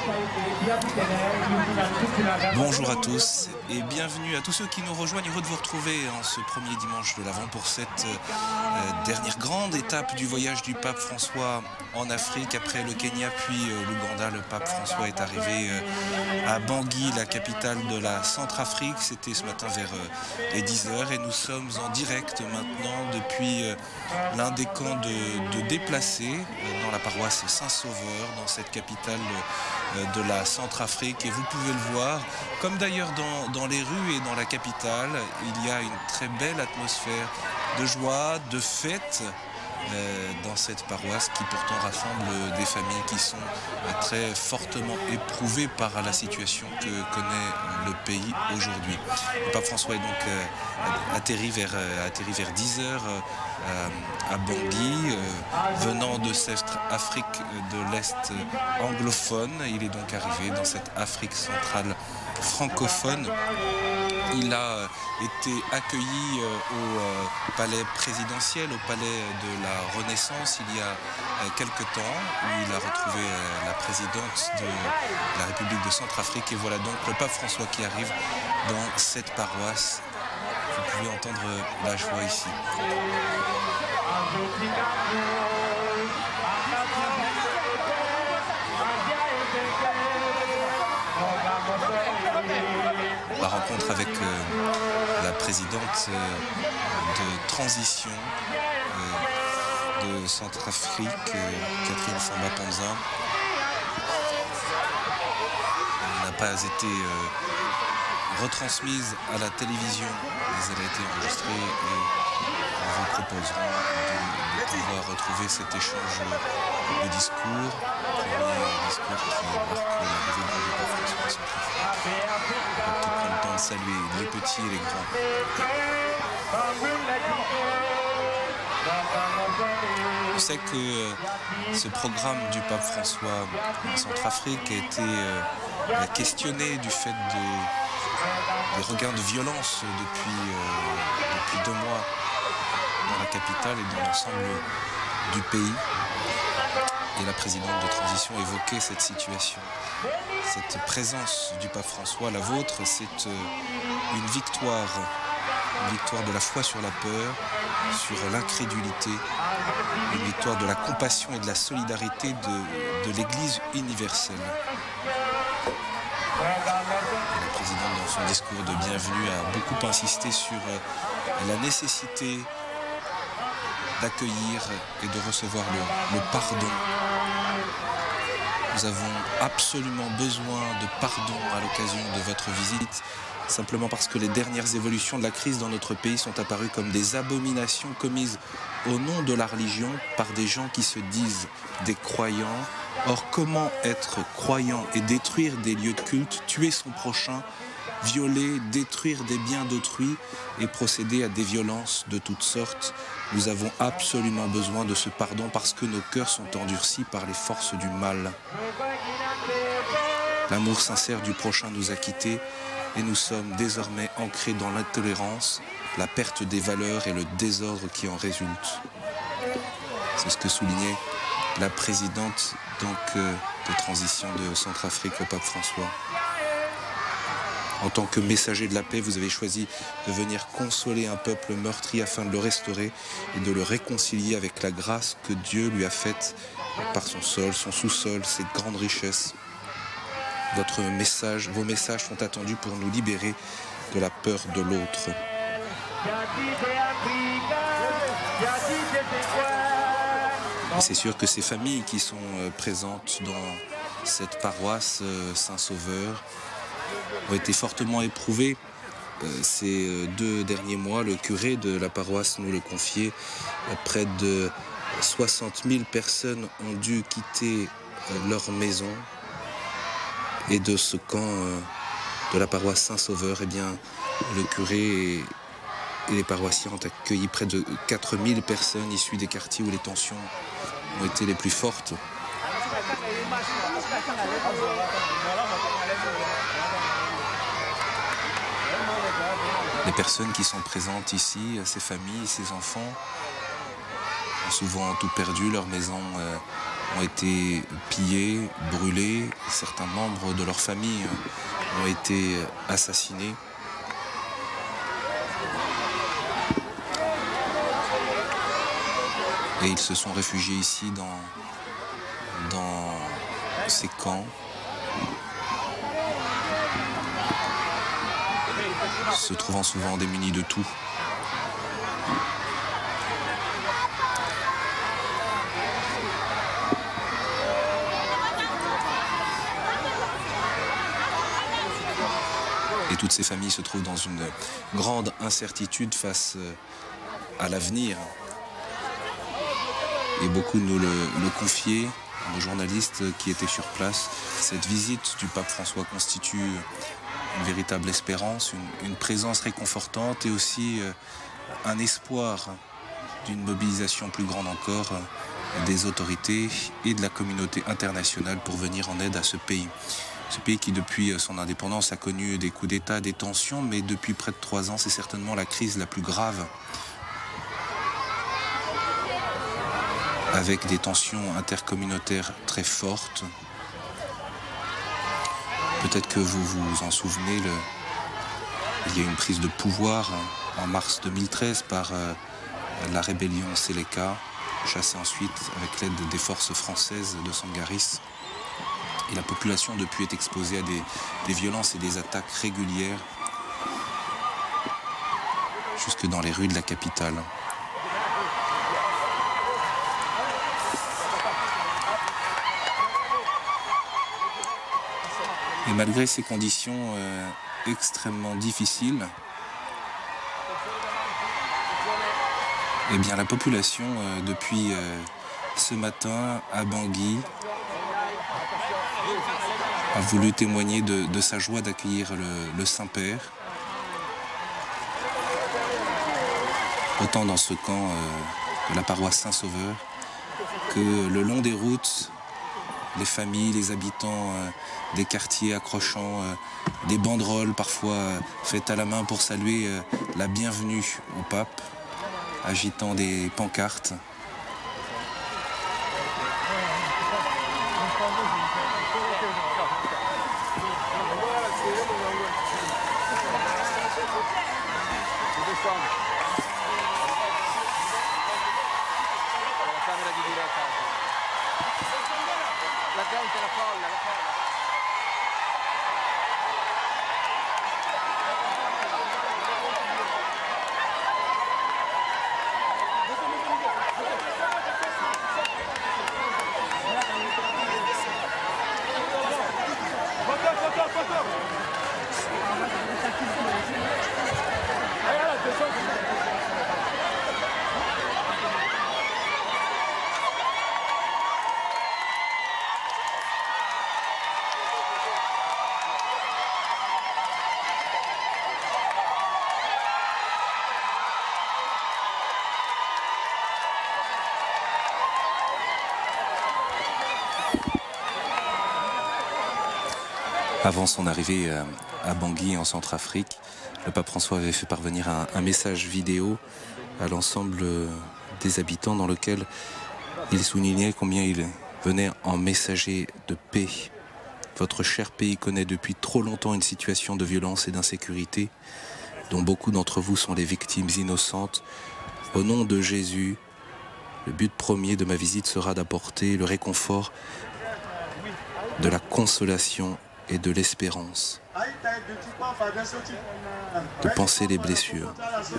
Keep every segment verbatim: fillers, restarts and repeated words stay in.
Bonjour à tous et bienvenue à tous ceux qui nous rejoignent. Heureux de vous retrouver en ce premier dimanche de l'Avent pour cette euh, dernière grande étape du voyage du pape François en Afrique. Après le Kenya puis euh, l'Ouganda, le pape François est arrivé euh, à Bangui, la capitale de la Centrafrique. C'était ce matin vers euh, les dix heures et nous sommes en direct maintenant depuis euh, l'un des camps de, de déplacés euh, dans la paroisse Saint-Sauveur, dans cette capitale euh, de la Centrafrique. Et vous pouvez le voir, comme d'ailleurs dans, dans les rues et dans la capitale, il y a une très belle atmosphère de joie, de fête euh, dans cette paroisse qui pourtant rassemble des familles qui sont euh, très fortement éprouvées par la situation que connaît le pays aujourd'hui. Le pape François est donc euh, atterri, vers, euh, atterri vers dix heures euh, à Bangui, euh, venant de cette Afrique de l'Est anglophone. Il est donc arrivé dans cette Afrique centrale francophone. Il a été accueilli au palais présidentiel, au palais de la Renaissance il y a quelque temps, où il a retrouvé la présidente de la République de Centrafrique. Et voilà donc le pape François qui arrive dans cette paroisse. Vous pouvez entendre la joie ici. La rencontre avec euh, la présidente euh, de transition euh, de Centrafrique, euh, Catherine Samba-Panza, n'a pas été euh, retransmise à la télévision, mais elle a été enregistrée et nous vous proposerons de, de pouvoir retrouver cet échange de discours, premier discours qui marque l'arrivée du pape François à Centrafrique. On peut prendre le temps de saluer les petits et les grands. Je sais que ce programme du pape François en Centrafrique a été questionné du fait de, des regains de violence depuis, euh, depuis deux mois dans la capitale et dans l'ensemble du pays. Et la présidente de transition évoquait cette situation. Cette présence du pape François, la vôtre, c'est une victoire, une victoire de la foi sur la peur, sur l'incrédulité, une victoire de la compassion et de la solidarité de, de l'Église universelle. Et la présidente, dans son discours de bienvenue, a beaucoup insisté sur la nécessité d'accueillir et de recevoir le, le pardon. Nous avons absolument besoin de pardon à l'occasion de votre visite, simplement parce que les dernières évolutions de la crise dans notre pays sont apparues comme des abominations commises au nom de la religion par des gens qui se disent des croyants. Or, comment être croyant et détruire des lieux de culte, tuer son prochain, violer, détruire des biens d'autrui et procéder à des violences de toutes sortes? Nous avons absolument besoin de ce pardon parce que nos cœurs sont endurcis par les forces du mal. L'amour sincère du prochain nous a quittés et nous sommes désormais ancrés dans l'intolérance, la perte des valeurs et le désordre qui en résulte. C'est ce que soulignait la présidente donc, euh, de transition de Centrafrique, le pape François. En tant que messager de la paix, vous avez choisi de venir consoler un peuple meurtri afin de le restaurer et de le réconcilier avec la grâce que Dieu lui a faite par son sol, son sous-sol, cette grande richesse. Votre message, vos messages sont attendus pour nous libérer de la peur de l'autre. Et c'est sûr que ces familles qui sont présentes dans cette paroisse Saint-Sauveur ont été fortement éprouvés ces deux derniers mois. Le curé de la paroisse nous le confiait. Près de soixante mille personnes ont dû quitter leur maison. Et de ce camp de la paroisse Saint-Sauveur, eh bien, le curé et les paroissiens ont accueilli près de quatre mille personnes issues des quartiers où les tensions ont été les plus fortes. Les personnes qui sont présentes ici, ces familles, ces enfants, ont souvent tout perdu, leur maison euh, ont été pillés, brûlés. Certains membres de leur famille ont été assassinés. Et ils se sont réfugiés ici dans, dans ces camps. Se trouvant souvent démunis de tout. Et toutes ces familles se trouvent dans une grande incertitude face à l'avenir. Et beaucoup nous le, le confiaient, nos journalistes qui étaient sur place. Cette visite du pape François constitue une véritable espérance, une, une présence réconfortante et aussi euh, un espoir d'une mobilisation plus grande encore euh, des autorités et de la communauté internationale pour venir en aide à ce pays. Ce pays qui, depuis son indépendance, a connu des coups d'État, des tensions, mais depuis près de trois ans, c'est certainement la crise la plus grave, avec des tensions intercommunautaires très fortes. Peut-être que vous vous en souvenez, le... il y a eu une prise de pouvoir en mars deux mille treize par euh, la rébellion Seleka, chassée ensuite avec l'aide des forces françaises de Sangaris. Et la population depuis est exposée à des, des violences et des attaques régulières, jusque dans les rues de la capitale. Et malgré ces conditions euh, extrêmement difficiles, eh bien la population, euh, depuis euh, ce matin à Bangui, a voulu témoigner de, de sa joie d'accueillir le, le Saint-Père, autant dans ce camp euh, de la paroisse Saint-Sauveur que le long des routes, les familles, les habitants euh, des quartiers accrochant euh, des banderoles parfois euh, faites à la main pour saluer euh, la bienvenue au pape, agitant des pancartes. Avant son arrivée à Bangui, en Centrafrique, le pape François avait fait parvenir un, un message vidéo à l'ensemble des habitants dans lequel il soulignait combien il venait en messager de paix. Votre cher pays connaît depuis trop longtemps une situation de violence et d'insécurité dont beaucoup d'entre vous sont les victimes innocentes. Au nom de Jésus, le but premier de ma visite sera d'apporter le réconfort, de la consolation et de l'espérance, de penser les blessures.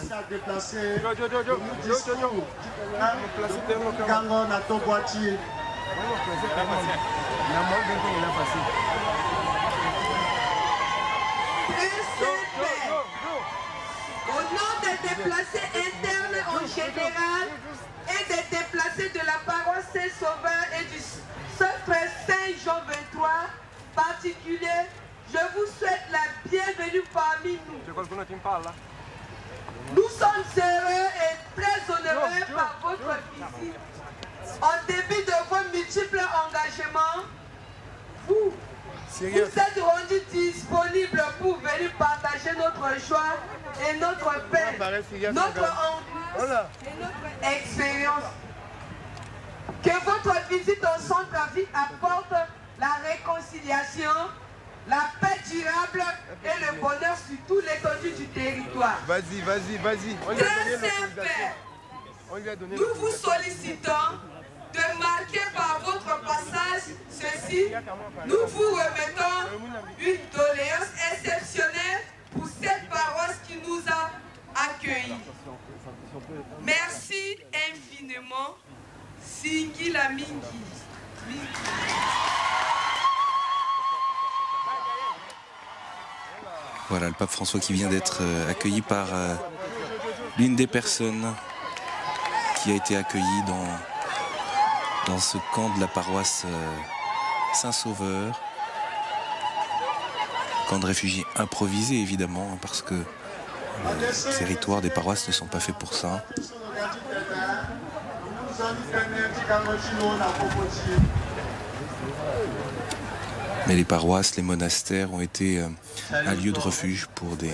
Au nom des déplacés internes en général et des déplacés de la paroisse Saint-Sauveur et du Sacré Saint Jean vingt-trois particulier, je vous souhaite la bienvenue parmi nous. Nous sommes heureux et très honorés par votre visite. En dépit de vos multiples engagements, vous vous êtes rendus disponibles pour venir partager notre joie et notre paix, notre angst et notre expérience. Que votre visite au centre-ville apporte la réconciliation, la paix durable et le bonheur sur tout l'étendue du territoire. Vas-y, vas-y, vas-y. Très Saint-Père, nous vous sollicitons de marquer par votre passage ceci. Nous vous remettons une doléance exceptionnelle pour cette paroisse qui nous a accueillis. Merci infiniment, Singila Mingi. Mingi. Voilà, le pape François qui vient d'être accueilli par euh, l'une des personnes qui a été accueillie dans, dans ce camp de la paroisse euh, Saint-Sauveur. Camp de réfugiés improvisé, évidemment, parce que les territoires des paroisses ne sont pas faits pour ça. Mais les paroisses, les monastères ont été euh, un lieu de refuge pour des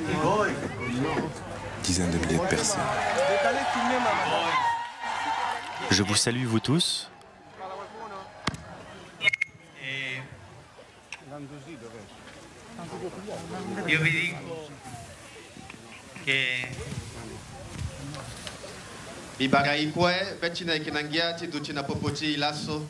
dizaines de milliers de personnes. Je vous salue, vous tous. Io vi dico che i bagaikwe betina ikinangia ti ducina popoti ilasso.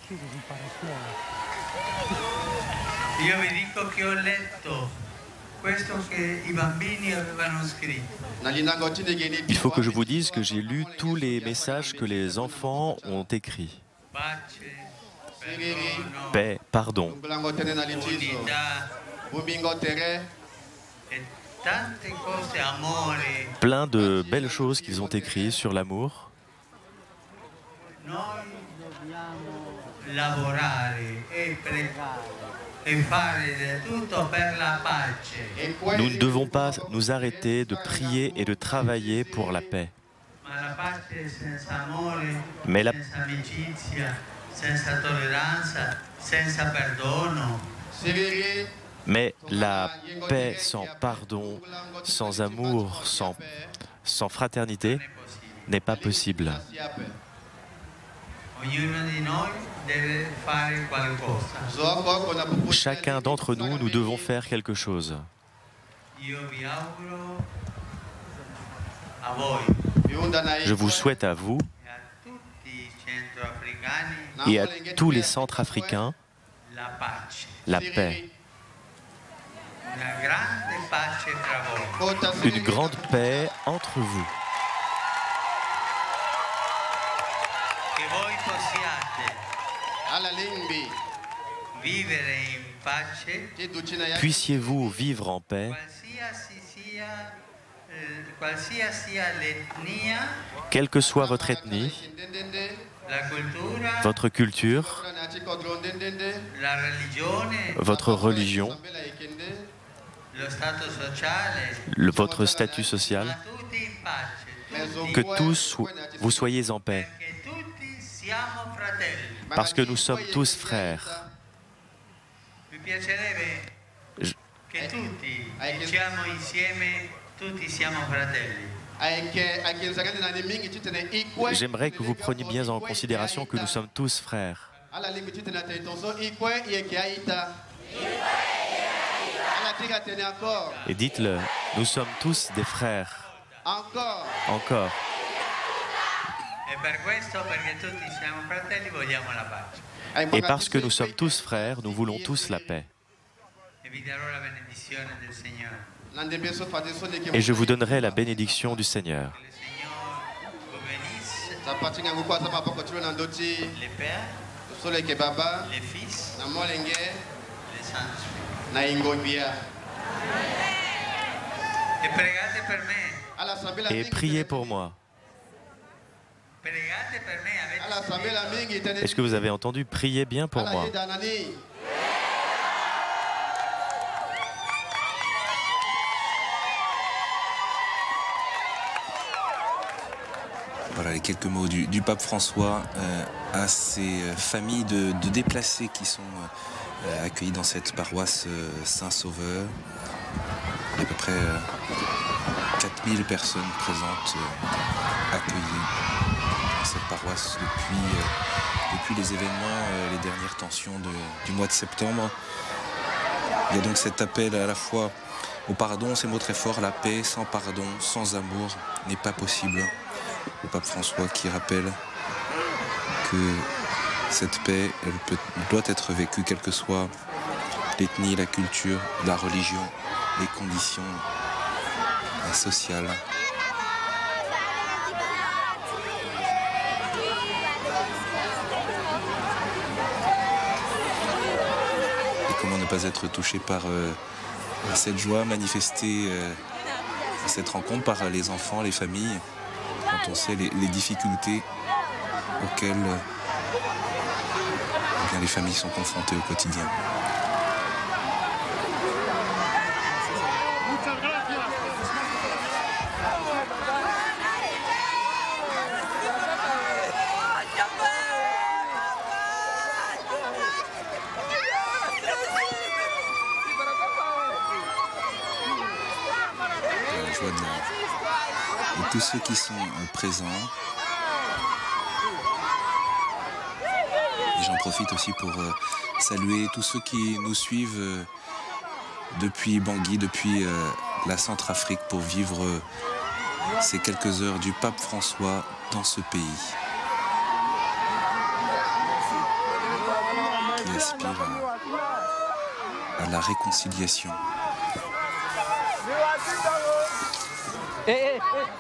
Io vi dico che ho letto questo che i bambini avevano scritto. Il faut que je vous dise que j'ai lu tous les messages que les enfants ont écrits. Paix, pardon. Plein de belles choses qu'ils ont écrites sur l'amour. Nous ne devons pas nous arrêter de prier et de travailler pour la paix. Mais la Mais la paix sans pardon, sans amour, sans, sans fraternité n'est pas possible. Chacun d'entre nous, nous devons faire quelque chose. Je vous souhaite à vous et à tous les centres africains la paix. Une grande paix entre vous. Puissiez-vous vivre en paix, quelle que soit votre ethnie, votre culture, votre religion, le, votre statut social, que tous vous soyez en paix, parce que nous sommes tous frères. Je... J'aimerais que vous preniez bien en considération que nous sommes tous frères. Et dites-le, nous sommes tous des frères. Encore. Encore. Et parce que nous sommes tous frères, nous voulons tous la paix. Et je vous donnerai la bénédiction du Seigneur. Les pères, les fils, les saints. Et priez pour moi. Est-ce que vous avez entendu? Priez bien pour moi. Voilà les quelques mots du, du pape François euh, à ces familles de, de déplacés qui sont euh, accueillis dans cette paroisse euh, Saint-Sauveur. Il y a à peu près euh, quatre mille personnes présentes, euh, accueillies. dans cette paroisse depuis, euh, depuis les événements, euh, les dernières tensions de, du mois de septembre. Il y a donc cet appel à la fois au pardon, ces mots très forts, la paix sans pardon, sans amour n'est pas possible. Le pape François qui rappelle que cette paix, elle peut, doit être vécue quelle que soit l'ethnie, la culture, la religion, les conditions sociales. Et comment ne pas être touché par euh, cette joie manifestée, euh, cette rencontre par les enfants, les familles, quand on sait les, les difficultés auxquelles euh, eh bien, les familles sont confrontées au quotidien. Et tous ceux qui sont présents. Et j'en profite aussi pour euh, saluer tous ceux qui nous suivent euh, depuis Bangui, depuis euh, la Centrafrique, pour vivre euh, ces quelques heures du pape François dans ce pays. Qui aspire à, à la réconciliation. Eh, eh, eh.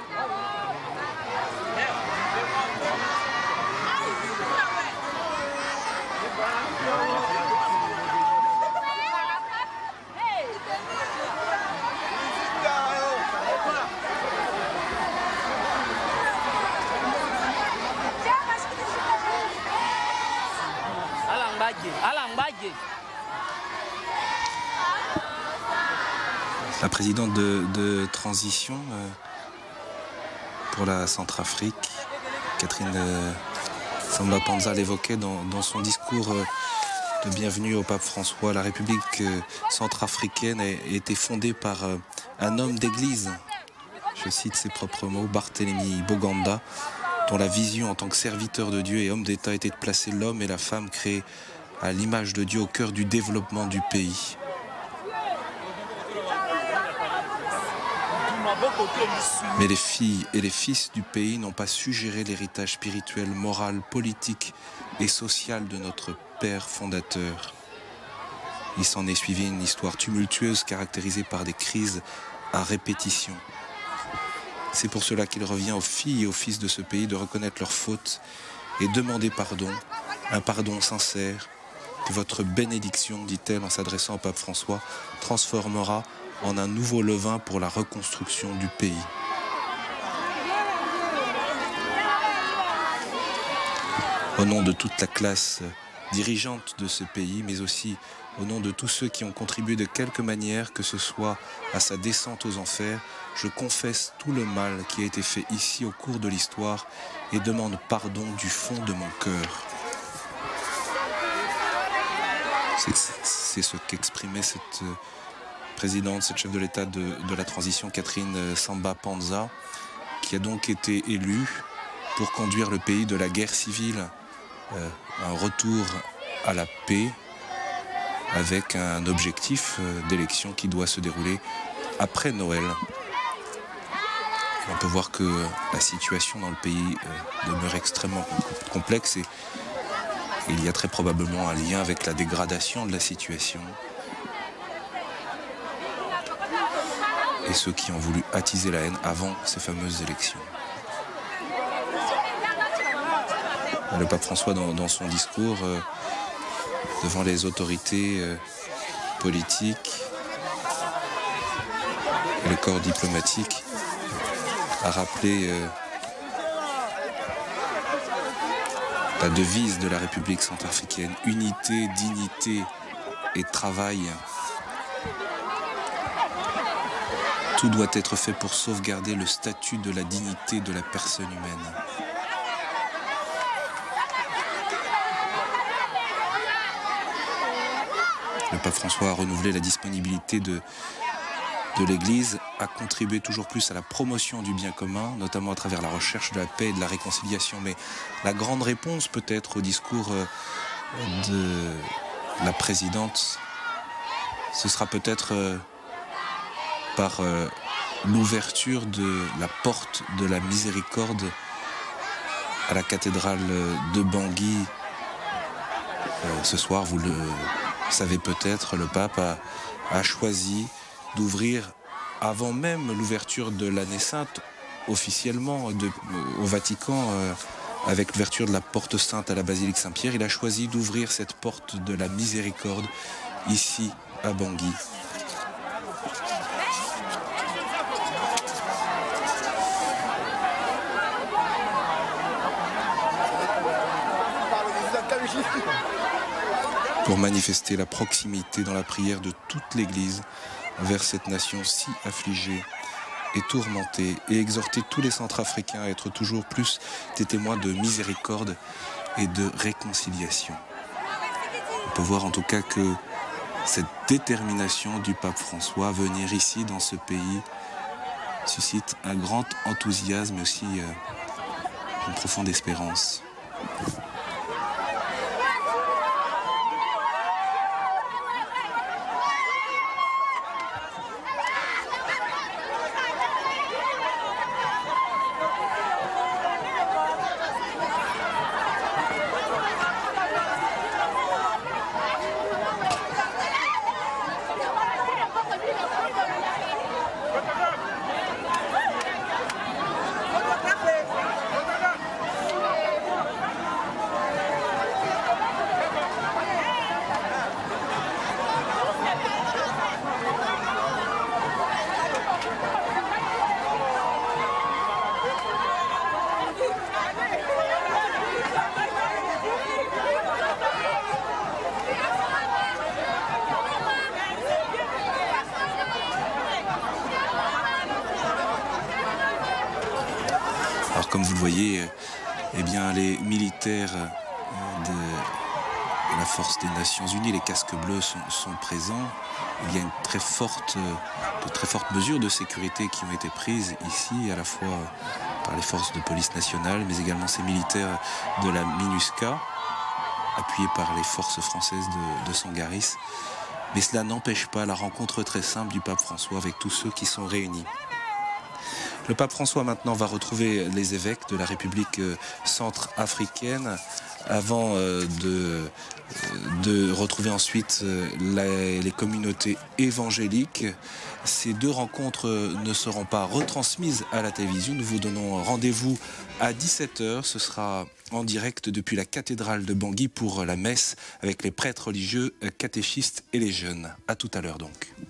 La présidente de, de transition euh, pour la Centrafrique, Catherine euh, Samba Panza, l'évoquait dans, dans son discours euh, de bienvenue au pape François. La République euh, centrafricaine a, a été fondée par euh, un homme d'église, je cite ses propres mots, Barthélemy Boganda, dont la vision en tant que serviteur de Dieu et homme d'État était de placer l'homme et la femme créés à l'image de Dieu au cœur du développement du pays. Mais les filles et les fils du pays n'ont pas su gérer l'héritage spirituel, moral, politique et social de notre père fondateur. Il s'en est suivi une histoire tumultueuse caractérisée par des crises à répétition. C'est pour cela qu'il revient aux filles et aux fils de ce pays de reconnaître leurs fautes et demander pardon, un pardon sincère, que votre bénédiction, dit-elle en s'adressant au pape François, transformera en un nouveau levain pour la reconstruction du pays. Au nom de toute la classe dirigeante de ce pays, mais aussi au nom de tous ceux qui ont contribué de quelque manière que ce soit à sa descente aux enfers, je confesse tout le mal qui a été fait ici au cours de l'histoire et demande pardon du fond de mon cœur. C'est ce qu'exprimait cette présidente, cette chef de l'État de, de la transition, Catherine Samba Panza, qui a donc été élue pour conduire le pays de la guerre civile, euh, un retour à la paix, avec un objectif euh, d'élection qui doit se dérouler après Noël. Et on peut voir que la situation dans le pays euh, demeure extrêmement complexe et il y a très probablement un lien avec la dégradation de la situation. Et ceux qui ont voulu attiser la haine avant ces fameuses élections. Le pape François, dans, dans son discours, euh, devant les autorités euh, politiques et le corps diplomatique, a rappelé euh, la devise de la République centrafricaine, unité, dignité et travail. Tout doit être fait pour sauvegarder le statut de la dignité de la personne humaine. Le pape François a renouvelé la disponibilité de, de l'Église a contribué toujours plus à la promotion du bien commun, notamment à travers la recherche de la paix et de la réconciliation. Mais la grande réponse peut-être au discours de la présidente, ce sera peut-être par l'ouverture de la porte de la miséricorde à la cathédrale de Bangui. Ce soir, vous le savez peut-être, le pape a, a choisi d'ouvrir, avant même l'ouverture de l'année sainte, officiellement de, au Vatican, euh, avec l'ouverture de la porte sainte à la basilique Saint-Pierre, il a choisi d'ouvrir cette porte de la miséricorde ici à Bangui. Pour manifester la proximité dans la prière de toute l'Église vers cette nation si affligée et tourmentée, et exhorter tous les Centrafricains à être toujours plus des témoins de miséricorde et de réconciliation. On peut voir en tout cas que cette détermination du pape François à venir ici dans ce pays suscite un grand enthousiasme mais aussi euh, une profonde espérance. Alors comme vous le voyez, eh bien, les militaires de la force des Nations Unies, les casques bleus sont, sont présents. Il y a une très forte, de très fortes mesures de sécurité qui ont été prises ici, à la fois par les forces de police nationale, mais également ces militaires de la MINUSCA, appuyés par les forces françaises de, de Sangaris. Mais cela n'empêche pas la rencontre très simple du pape François avec tous ceux qui sont réunis. Le pape François maintenant va retrouver les évêques de la République centrafricaine avant de, de retrouver ensuite les, les communautés évangéliques. Ces deux rencontres ne seront pas retransmises à la télévision. Nous vous donnons rendez-vous à dix-sept heures. Ce sera en direct depuis la cathédrale de Bangui pour la messe avec les prêtres religieux, catéchistes et les jeunes. À tout à l'heure donc.